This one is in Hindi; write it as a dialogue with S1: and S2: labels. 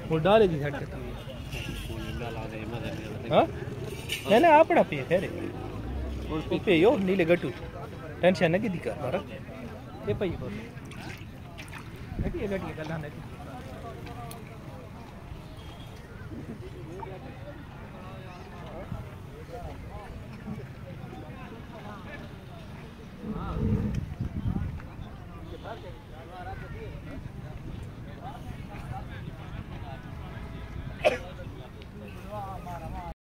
S1: वो डाले दी हट के हां नहीं आपड़ा पे फेरे वो पे यो नीले गट्टू टेंशन नहीं दी कर पर ये पई बोल गट्टी गल्ला नहीं हां